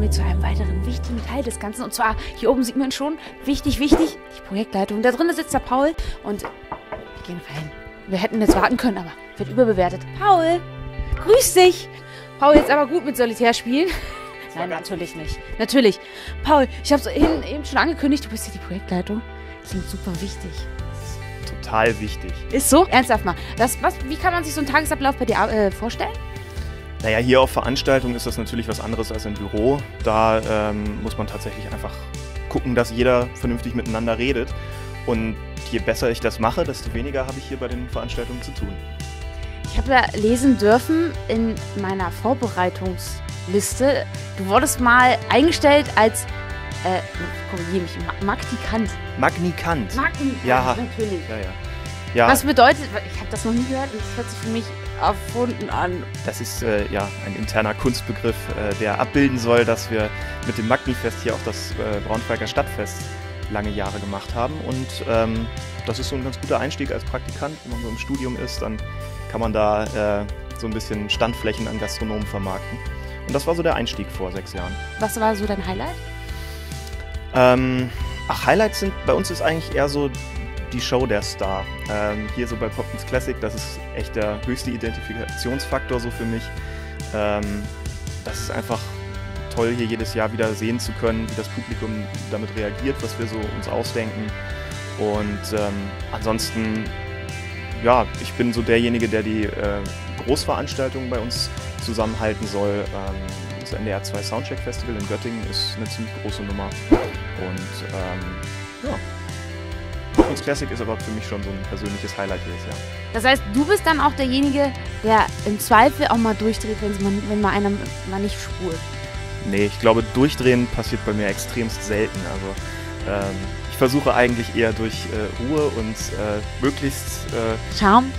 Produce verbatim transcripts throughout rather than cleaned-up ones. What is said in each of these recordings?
kommen wir zu einem weiteren wichtigen Teil des Ganzen. Und zwar, hier oben sieht man schon, wichtig, wichtig, die Projektleitung. Da drinnen sitzt der Paul und wir gehen rein. Wir hätten jetzt warten können, aber wird überbewertet. Paul, grüß dich. Paul, jetzt aber gut mit Solitär spielen. Nein, natürlich nicht. Natürlich. Paul, ich habe es eben schon angekündigt, du bist hier die Projektleitung. Klingt super wichtig. Total wichtig. Ist so? Ernsthaft mal. Das, was, wie kann man sich so einen Tagesablauf bei dir äh, vorstellen? Naja, hier auf Veranstaltungen ist das natürlich was anderes als im Büro. Da ähm, muss man tatsächlich einfach gucken, dass jeder vernünftig miteinander redet. Und je besser ich das mache, desto weniger habe ich hier bei den Veranstaltungen zu tun. Ich habe ja lesen dürfen in meiner Vorbereitungsliste, du wurdest mal eingestellt als, äh, korrigiere mich, Magnikant. Magnikant? Magnikant, ja, natürlich. Ja, ja. Ja. Was bedeutet, ich habe das noch nie gehört und das hört sich für mich erfunden an. Das ist äh, ja ein interner Kunstbegriff, äh, der abbilden soll, dass wir mit dem Magnifest hier auch das äh, Braunschweiger Stadtfest lange Jahre gemacht haben. Und ähm, das ist so ein ganz guter Einstieg als Praktikant. Wenn man so im Studium ist, dann kann man da äh, so ein bisschen Standflächen an Gastronomen vermarkten. Und das war so der Einstieg vor sechs Jahren. Was war so dein Highlight? Ähm, ach, Highlights sind, bei uns ist eigentlich eher so die Show der Star. Ähm, hier so bei Popkins Classic, das ist echt der höchste Identifikationsfaktor so für mich. Ähm, das ist einfach toll, hier jedes Jahr wieder sehen zu können, wie das Publikum damit reagiert, was wir so uns ausdenken. Und ähm, ansonsten, ja, ich bin so derjenige, der die äh, Großveranstaltungen bei uns zusammenhalten soll. Ähm, das N D R zwei Soundcheck Festival in Göttingen ist eine ziemlich große Nummer. Und ähm, ja. Popkins Classic ist aber für mich schon so ein persönliches Highlight jedes Jahr. Das heißt, du bist dann auch derjenige, der im Zweifel auch mal durchdreht, wenn, wenn mal einer mal nicht spurt. Nee, ich glaube, durchdrehen passiert bei mir extremst selten. Also ähm, ich versuche eigentlich eher durch äh, Ruhe und äh, möglichst äh, Charme?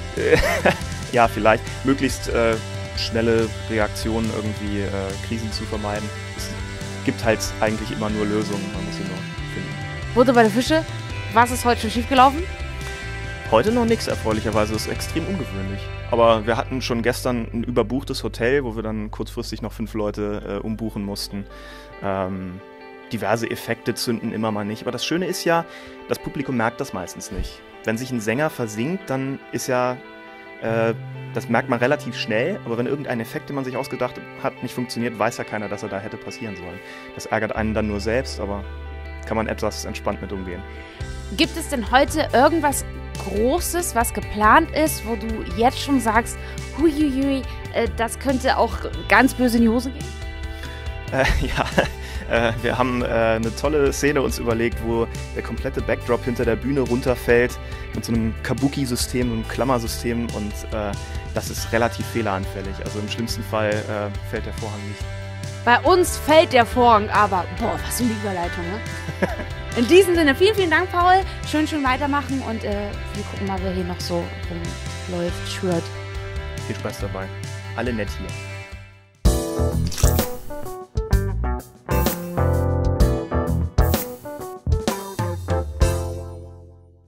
ja, vielleicht möglichst äh, schnelle Reaktionen irgendwie äh, Krisen zu vermeiden. Es gibt halt eigentlich immer nur Lösungen, man muss sie nur finden. Butter bei der Fische, was ist heute schon schiefgelaufen? Heute noch nichts, erfreulicherweise. Das ist extrem ungewöhnlich. Aber wir hatten schon gestern ein überbuchtes Hotel, wo wir dann kurzfristig noch fünf Leute äh, umbuchen mussten. Ähm, diverse Effekte zünden immer mal nicht. Aber das Schöne ist ja, das Publikum merkt das meistens nicht. Wenn sich ein Sänger versinkt, dann ist ja, äh, das merkt man relativ schnell. Aber wenn irgendein Effekt, den man sich ausgedacht hat, nicht funktioniert, weiß ja keiner, dass er da hätte passieren sollen. Das ärgert einen dann nur selbst, aber kann man etwas entspannt mit umgehen. Gibt es denn heute irgendwas Großes, was geplant ist, wo du jetzt schon sagst, huiuiui, äh, das könnte auch ganz böse in die Hose gehen? Äh, ja, äh, wir haben äh, eine tolle Szene uns überlegt, wo der komplette Backdrop hinter der Bühne runterfällt mit so einem Kabuki-System, einem Klammersystem und äh, das ist relativ fehleranfällig. Also im schlimmsten Fall äh, fällt der Vorhang nicht. Bei uns fällt der Vorhang, aber boah, was für eine Überleitung, ne? In diesem Sinne, vielen, vielen Dank, Paul. Schön, schön weitermachen und äh, wir gucken mal, wer hier noch so rumläuft, schwört. Viel Spaß dabei. Alle nett hier.